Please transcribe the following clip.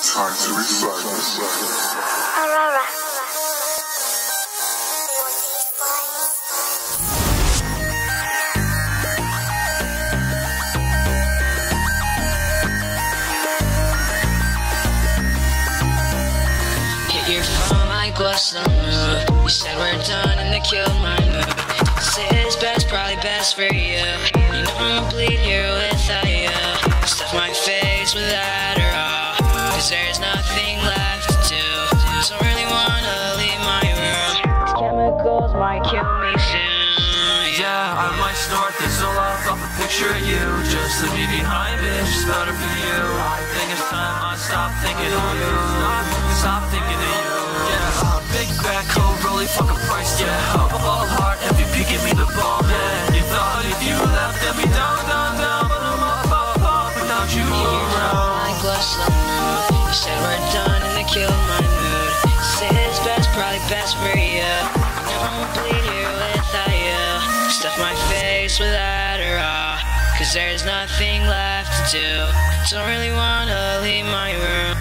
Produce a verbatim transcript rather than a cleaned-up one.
Time to recycle. Aurora. Hit your phone like what's the move? You said we're done and they killed my mood. This is best, probably best for you. You know I'ma bleed here without you. Stuff my face with Adderall, cause there's nothing left to do. Don't really wanna leave my room. These chemicals might kill me soon. Yeah, I might snort this all off off a picture of you. Just leave me behind, bitch, it's better for you. I think it's time I stop thinking of you. Stop thinking of you. Yeah, uh, big back, cold, really fucking priced, yeah. Up all heart, M V P, give me the ball, yeah. You thought if you left, I'd be down, down, down, but I'm up, up, up without you around. Like what's the move? You said we're done and they killed my mood. Say it's best, probably best for you. You know I'ma bleed here without you. Stuff my face with Adderall, cause there's nothing left to do. Don't really wanna leave my room.